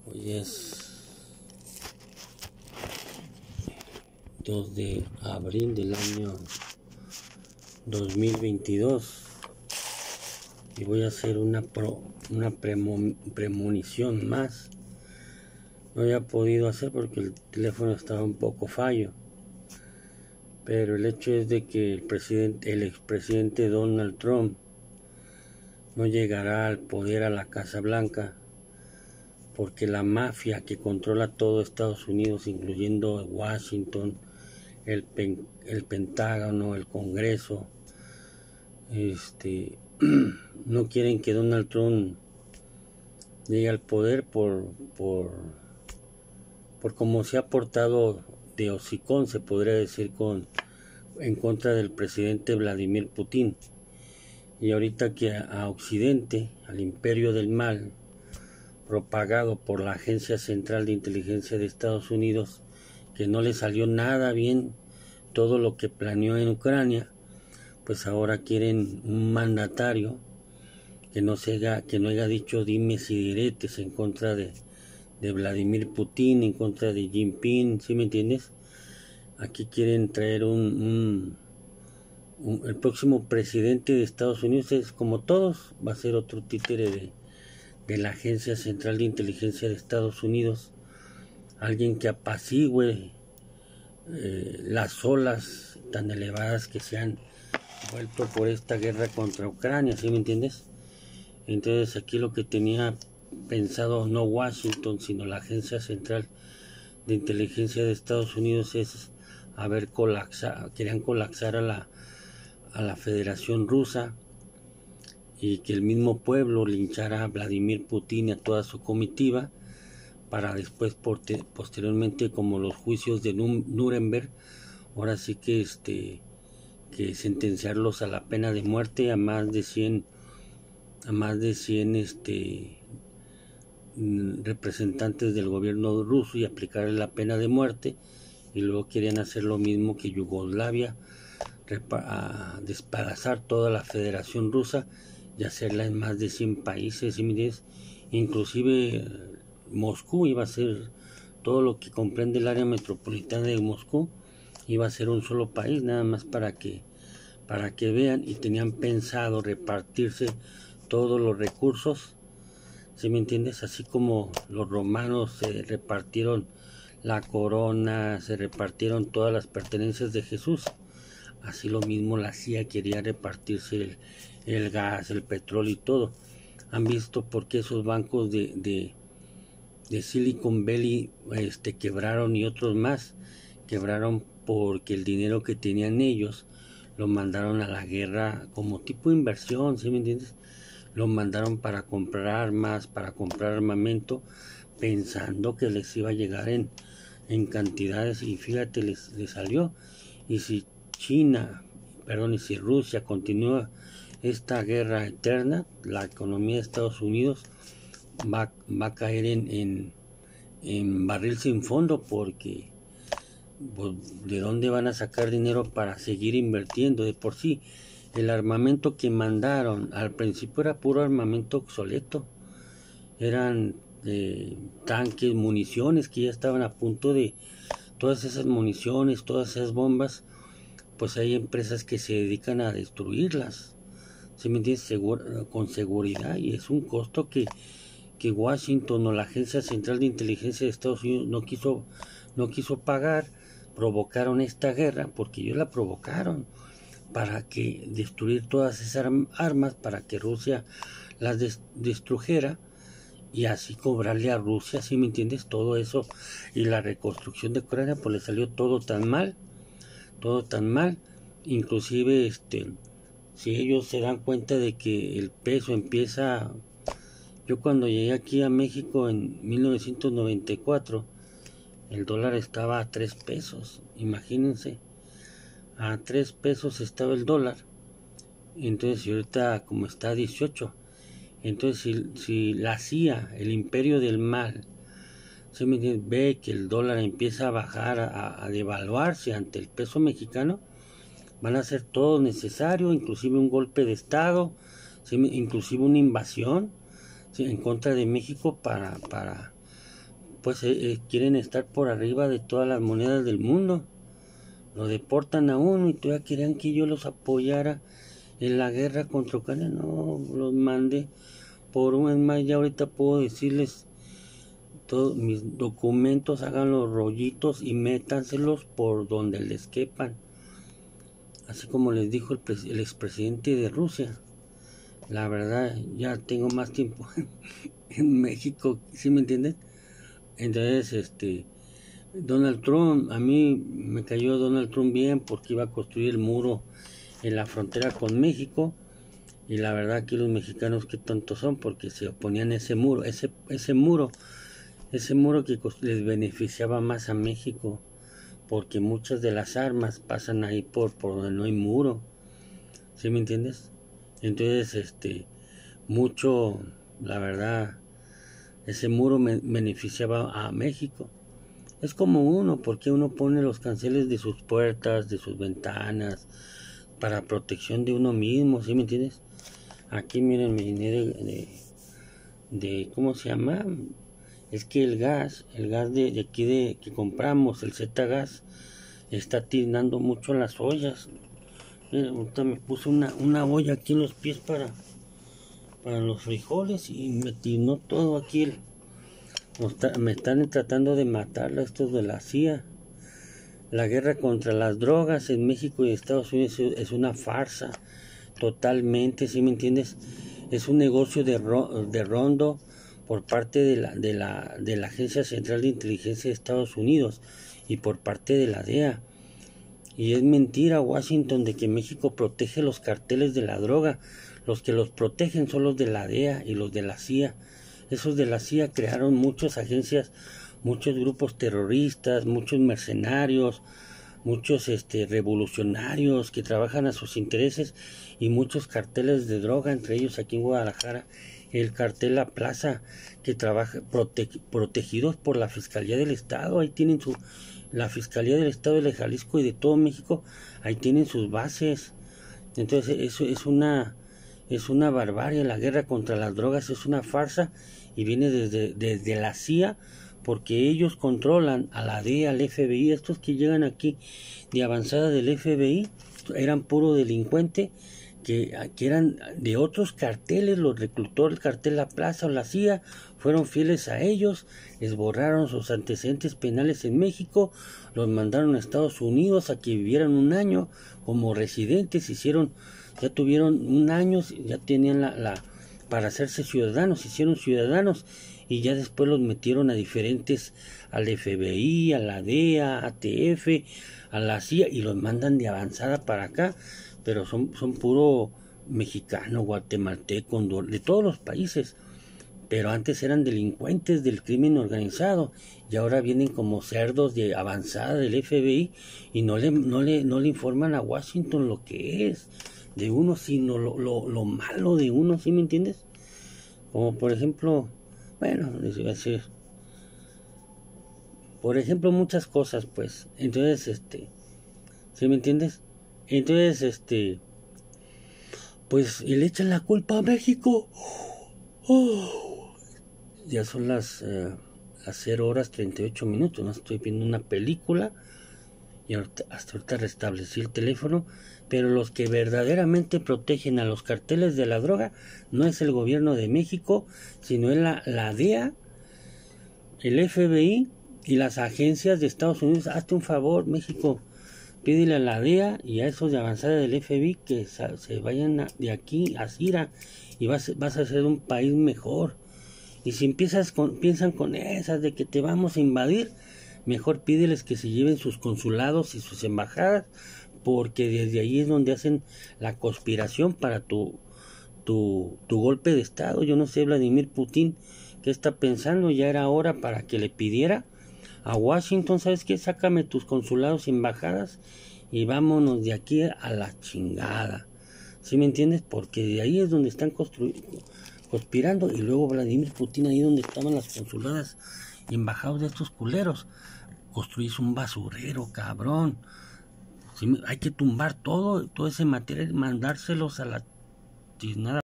Hoy es 2 de abril del año 2022 y voy a hacer una premonición más. No había podido hacer porque el teléfono estaba un poco fallo, pero el hecho es de que el expresidente Donald Trump no llegará al poder, a la Casa Blanca, porque la mafia que controla todo Estados Unidos, incluyendo Washington, el Pentágono, el Congreso, no quieren que Donald Trump llegue al poder por cómo se ha portado de hocicón, se podría decir, en contra del presidente Vladimir Putin. Y ahorita que a Occidente, al imperio del mal, propagado por la Agencia Central de Inteligencia de Estados Unidos, que no le salió nada bien todo lo que planeó en Ucrania, pues ahora quieren un mandatario que no haya dicho dimes y diretes en contra de Vladimir Putin, en contra de Xi Jinping, ¿sí me entiendes? Aquí quieren traer el próximo presidente de Estados Unidos, es como todos, va a ser otro títere de la Agencia Central de Inteligencia de Estados Unidos, alguien que apacigüe las olas tan elevadas que se han vuelto por esta guerra contra Ucrania, ¿sí me entiendes? Entonces aquí lo que tenía pensado no Washington, sino la Agencia Central de Inteligencia de Estados Unidos es querían colapsar a la Federación Rusa y que el mismo pueblo linchara a Vladimir Putin y a toda su comitiva, para después posteriormente, como los juicios de Nuremberg, ahora sí que sentenciarlos a la pena de muerte a más de 100 representantes del gobierno ruso y aplicarle la pena de muerte. Y luego querían hacer lo mismo que Yugoslavia, despedazar toda la Federación Rusa y hacerla en más de 100 países, inclusive Moscú iba a ser, todo lo que comprende el área metropolitana de Moscú iba a ser un solo país, nada más para que vean. Y tenían pensado repartirse todos los recursos, ¿sí me entiendes? Así como los romanos se repartieron la corona, se repartieron todas las pertenencias de Jesús, así lo mismo la CIA quería repartirse el gas, el petróleo y todo. Han visto por qué esos bancos de Silicon Valley quebraron, y otros más quebraron porque el dinero que tenían ellos lo mandaron a la guerra como tipo de inversión, ¿sí me entiendes? Lo mandaron para comprar armas, para comprar armamento, pensando que les iba a llegar en cantidades, y fíjate, les salió. Y si si Rusia continúa esta guerra eterna, la economía de Estados Unidos va a caer en barril sin fondo, porque pues, ¿de dónde van a sacar dinero para seguir invirtiendo? De por sí, el armamento que mandaron al principio era puro armamento obsoleto, eran tanques, municiones que ya estaban a punto de, todas esas municiones, todas esas bombas, pues hay empresas que se dedican a destruirlas, ¿sí me entiendes? Con seguridad, y es un costo que Washington o la Agencia Central de Inteligencia de Estados Unidos no quiso pagar. Provocaron esta guerra porque ellos la provocaron, para que destruir todas esas armas, para que Rusia las destrujera y así cobrarle a Rusia, ¿sí me entiendes? Todo eso, y la reconstrucción de Ucrania, pues le salió todo tan mal, inclusive si ellos se dan cuenta de que el peso empieza. Yo cuando llegué aquí a México en 1994, el dólar estaba a 3 pesos, imagínense, a 3 pesos estaba el dólar. Entonces, ahorita como está a 18, entonces si la CIA, el imperio del mal, se ve que el dólar empieza a bajar, a devaluarse ante el peso mexicano, van a hacer todo necesario, inclusive un golpe de estado, inclusive una invasión, en contra de México, para pues quieren estar por arriba de todas las monedas del mundo. Lo deportan a uno y todavía querían que yo los apoyara en la guerra contra Ucrania. No, los mandé por un mes más. Ya ahorita puedo decirles todos mis documentos, hagan los rollitos y métanselos por donde les quepan. Así como les dijo el expresidente de Rusia. La verdad, ya tengo más tiempo en México, ¿sí me entienden? Entonces, Donald Trump, a mí me cayó Donald Trump bien porque iba a construir el muro en la frontera con México, y la verdad que los mexicanos qué tontos son porque se oponían a ese muro, ese muro que les beneficiaba más a México, porque muchas de las armas pasan ahí por donde no hay muro, ¿sí me entiendes? Entonces, mucho, la verdad, ese muro beneficiaba a México. Es como uno, porque uno pone los canceles de sus puertas, de sus ventanas, para protección de uno mismo, ¿sí me entiendes? Aquí miren, me llené de ¿cómo se llama? Es que el gas de aquí que compramos, el Z-Gas, está tirando mucho las ollas. Mira, ahorita me puse una olla aquí en los pies para los frijoles y me tiró todo aquí. Me están tratando de matar estos de la CIA. La guerra contra las drogas en México y Estados Unidos es una farsa, totalmente, ¿sí me entiendes? Es un negocio de rondo por parte de la Agencia Central de Inteligencia de Estados Unidos y por parte de la DEA. Y es mentira, Washington, de que México protege los carteles de la droga. Los que los protegen son los de la DEA y los de la CIA. Esos de la CIA crearon muchas agencias, muchos grupos terroristas, muchos mercenarios, muchos revolucionarios que trabajan a sus intereses, y muchos carteles de droga, entre ellos aquí en Guadalajara el cartel La Plaza, que trabaja protegidos por la Fiscalía del Estado. Ahí tienen la Fiscalía del Estado de Jalisco y de todo México, ahí tienen sus bases. Entonces eso es una barbarie. La guerra contra las drogas es una farsa y viene desde la CIA, porque ellos controlan a la DEA, al FBI. Estos que llegan aquí de avanzada del FBI eran puro delincuente que eran de otros carteles. Los reclutó el cartel La Plaza o la CIA, fueron fieles a ellos, les borraron sus antecedentes penales en México, los mandaron a Estados Unidos a que vivieran un año como residentes, ya tuvieron un año, ya tenían para hacerse ciudadanos, hicieron ciudadanos, y ya después los metieron a diferentes, al FBI, a la DEA, ATF, a la CIA, y los mandan de avanzada para acá, pero son puro mexicano, guatemalteco, de todos los países, pero antes eran delincuentes del crimen organizado, y ahora vienen como cerdos de avanzada del FBI, y no le informan a Washington lo que es de uno, sino lo malo de uno, ¿sí me entiendes? Como por ejemplo, bueno, les iba a decir, por ejemplo, muchas cosas, pues. Entonces, ¿sí me entiendes? Entonces, pues, y le echan la culpa a México. Oh, ya son las 0:38. No estoy viendo una película y hasta ahorita restablecí el teléfono. Pero los que verdaderamente protegen a los carteles de la droga no es el gobierno de México, sino es la DEA, el FBI y las agencias de Estados Unidos. Hazte un favor, México, pídele a la DEA y a esos de avanzada del FBI que se vayan de aquí a Cira, y vas a ser un país mejor. Y si piensan con esas de que te vamos a invadir, mejor pídeles que se lleven sus consulados y sus embajadas, porque desde ahí es donde hacen la conspiración para tu golpe de estado. Yo no sé, Vladimir Putin, qué está pensando. Ya era hora para que le pidiera a Washington, ¿sabes qué? Sácame tus consulados y embajadas y vámonos de aquí a la chingada. ¿Sí me entiendes? Porque de ahí es donde están conspirando. Y luego Vladimir Putin, ahí donde estaban las consuladas y embajados de estos culeros, construís un basurero, cabrón. Sí, hay que tumbar todo ese material, mandárselos a la tiznada.